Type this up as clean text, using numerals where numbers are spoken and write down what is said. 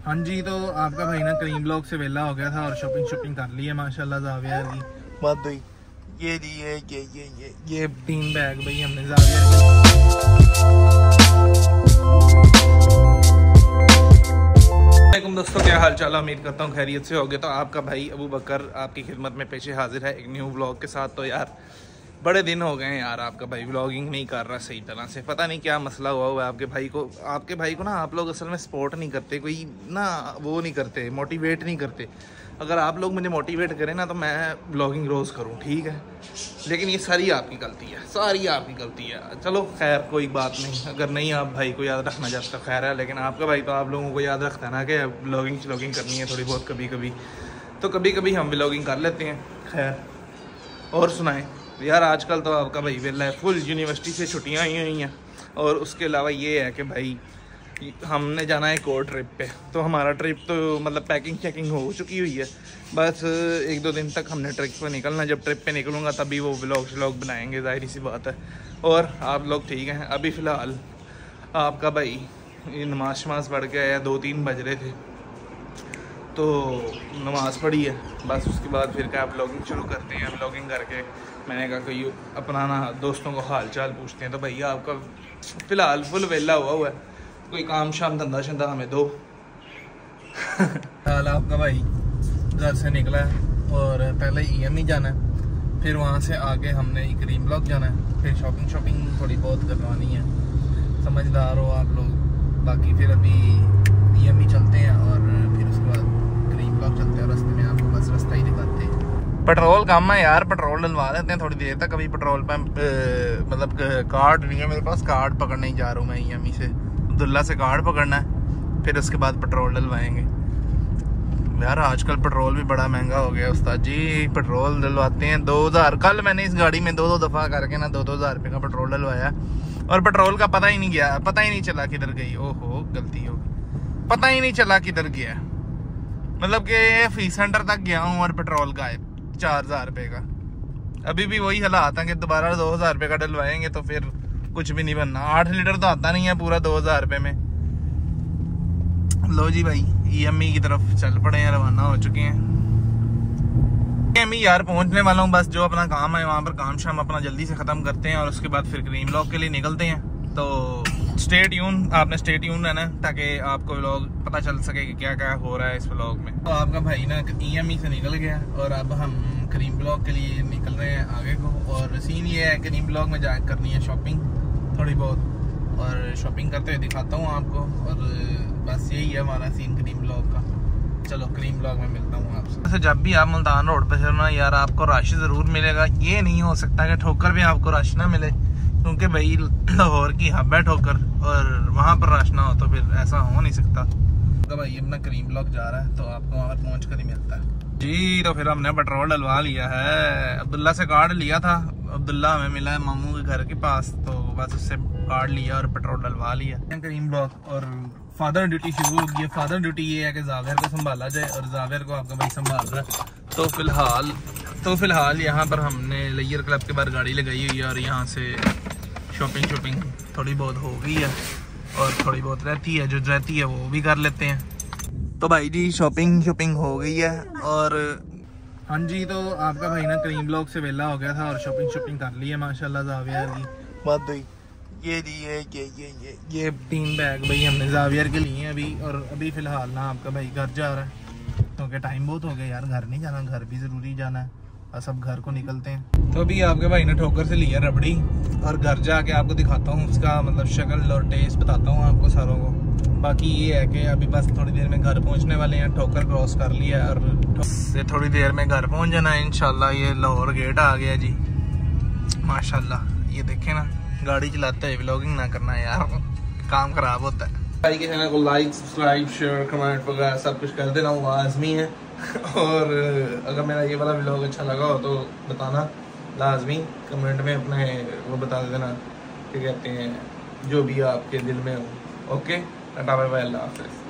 हाँ जी, तो आपका भाई ना करीम ब्लॉक से वेला हो गया था और शॉपिंग कर ली है माशाल्लाह जाविया की। बात हुई ये जी ये 3 बैग भाई हमने जाविया की। दोस्तों क्या हाल चाल, उम्मीद करता हूँ खैरियत से होगे। तो आपका भाई अबू बकर आपकी खिदमत में पेशे हाजिर है एक न्यू व्लॉग के साथ। तो यार बड़े दिन हो गए हैं यार, आपका भाई व्लॉगिंग नहीं कर रहा सही तरह से, पता नहीं क्या मसला हुआ है आपके भाई को ना आप लोग असल में सपोर्ट नहीं करते, कोई ना वो नहीं करते, मोटिवेट नहीं करते। अगर आप लोग मुझे मोटिवेट करें ना तो मैं व्लॉगिंग रोज़ करूँ, ठीक है। लेकिन ये सारी आपकी गलती है, सारी आपकी गलती है। चलो खैर कोई बात नहीं, अगर नहीं आप भाई को याद रखना चाहते तो खैर है, लेकिन आपका भाई तो आप लोगों को याद रखता है ना कि व्लॉगिंग करनी है थोड़ी बहुत कभी कभी, तो कभी कभी हम व्लॉगिंग कर लेते हैं। खैर और सुनाएं यार, आजकल तो आपका भाई वेला है, फुल यूनिवर्सिटी से छुट्टियां आई हुई हैं। और उसके अलावा ये है कि भाई हमने जाना है एक और ट्रिप पे, तो हमारा ट्रिप तो मतलब पैकिंग हो चुकी हुई है। बस 1-2 दिन तक हमने ट्रिप पे निकलना, जब ट्रिप पे निकलूँगा तभी वो व्लॉग बनाएंगे, जाहिर सी बात है। और आप लोग ठीक हैं? अभी फ़िलहाल आपका भाई नमाज पढ़ के आया, 2-3 बज रहे थे तो नमाज़ पढ़ी है, बस उसके बाद फिर क्या व्लॉगिंग शुरू करते हैं। व्लॉगिंग करके मैंने कहा कोई अपना ना दोस्तों को हाल चाल पूछते हैं। तो भैया आपका फ़िलहाल फुल वेला हुआ है, कोई काम शाम धंधा शंधा हमें दो। हाल आपका भाई घर से निकला है और पहले EME जाना है, फिर वहाँ से आगे हमने करीम ब्लॉक जाना है, फिर शॉपिंग थोड़ी बहुत करवानी है, समझदार हो आप लोग। बाकी फिर अभी EME चलते हैं और फिर उसके बाद करीम ब्लॉक चलते हैं। रास्ते में आपको बस रास्ता ही दिखाते हैं। पेट्रोल कम है यार, पेट्रोल डलवा लेते हैं थोड़ी देर तक। अभी पेट्रोल पंप मतलब कार्ड नहीं है मेरे पास, कार्ड पकड़ने ही जा रहा हूँ मैं EME से, अब्दुल्ला से कार्ड पकड़ना है, फिर उसके बाद पेट्रोल डलवाएंगे। यार आजकल पेट्रोल भी बड़ा महंगा हो गया उस्ताद जी, पेट्रोल डलवाते हैं 2000। कल मैंने इस गाड़ी में 2-2 दफ़ा करके ना 2-2000 रुपये का पेट्रोल डलवाया और पेट्रोल का पता ही नहीं गया, पता ही नहीं चला किधर गई। ओहो गलती हो गई, पता ही नहीं चला किधर गया। मतलब कि फीस सेंटर तक गया हूँ और पेट्रोल का है 4000 रुपये का। अभी भी वही हालात है कि दोबारा 2000 रुपये का डलवाएंगे तो फिर कुछ भी नहीं बनना। 8 लीटर तो आता नहीं है पूरा 2000 रुपये में। लो जी भाई EME की तरफ चल पड़े हैं, रवाना हो चुके हैं। EME यार पहुंचने वाला हूँ, बस जो अपना काम है वहाँ पर काम शाम अपना जल्दी से ख़त्म करते हैं और उसके बाद फिर करीम ब्लॉक के लिए निकलते हैं। तो स्टे ट्यून, आपने स्टे ट्यून रहना ताकि आपको व्लॉग पता चल सके कि क्या क्या हो रहा है इस व्लॉग में। तो आपका भाई ना EME से निकल गया और अब हम करीम ब्लॉक के लिए निकल रहे हैं आगे को। और सीन ये है करीम ब्लॉक में जा करनी है शॉपिंग थोड़ी बहुत, और शॉपिंग करते हुए दिखाता हूँ आपको। और बस यही है हमारा सीन करीम ब्लॉक का। चलो करीम ब्लॉक में मिलता हूँ आपसे। वैसे जब भी आप मुल्तान रोड पर चलना यार आपको रश ज़रूर मिलेगा, ये नहीं हो सकता कि ठोकर भी आपको रश ना मिले, क्योंकि भाई लाहौर की हब है ठोकर और वहाँ पर रश ना हो तो फिर ऐसा हो नहीं सकता। तो भाई अपना करीम ब्लॉक जा रहा है तो आपको वहाँ पर पहुँच कर ही मिलता है जी। तो फिर हमने पेट्रोल डलवा लिया है, अब्दुल्ला से कार्ड लिया था, अब्दुल्ला हमें मिला है मामू के घर के पास, तो बस उससे कार्ड लिया और पेट्रोल डलवा लिया करीम ब्लॉक। और फादर ड्यूटी शुरू हो गई है। फादर ड्यूटी ये है कि जावेर को संभाला जाए और जावेर को आपका भाई संभाल रहा है। तो फिलहाल यहाँ पर हमने लेयर क्लब के बाहर गाड़ी लगाई हुई है और यहाँ से शॉपिंग थोड़ी बहुत हो गई है और थोड़ी बहुत रहती है, जो रहती है वो भी कर लेते हैं। तो भाई जी शॉपिंग हो गई है और हाँ जी, तो आपका भाई ना करीम ब्लॉक से वेला हो गया था और शॉपिंग कर ली है माशाल्लाह जावियर की। बात हुई ये जी ये 3 बैग भाई हमने जावियर के लिए हैं अभी। और अभी फ़िलहाल ना आपका भाई घर जा रहा है क्योंकि टाइम बहुत हो गया यार, घर नहीं जाना, घर भी ज़रूरी जाना है, बस अब घर को निकलते हैं। तो अभी आपके भाई ने ठोकर से लिया रबड़ी और घर जाके आपको दिखाता हूँ उसका मतलब शक्ल और टेस्ट बताता हूँ आपको सारों को। बाकी ये है कि अभी बस थोड़ी देर में घर पहुँचने वाले हैं, ठोकर क्रॉस कर लिया और थोड़ी देर में घर पहुँच जाना है इंशाल्लाह। ये लाहौर गेट आ गया जी माशाल्लाह। ये देखें ना, गाड़ी चलाते हुए व्लॉगिंग ना करना यार, काम खराब होता है। भाई के चैनल को लाइक सब्सक्राइब शेयर कमेंट वगैरह सब कुछ कर देना, वो लाजमी है। और अगर मेरा ये वाला व्लॉग अच्छा लगा हो तो बताना लाजमी, कमेंट में अपने वो बता देना क्या कहते हैं, जो भी आपके दिल में हो। ओके टाटा बाय बाय, अल्लाह हाफ़िज़।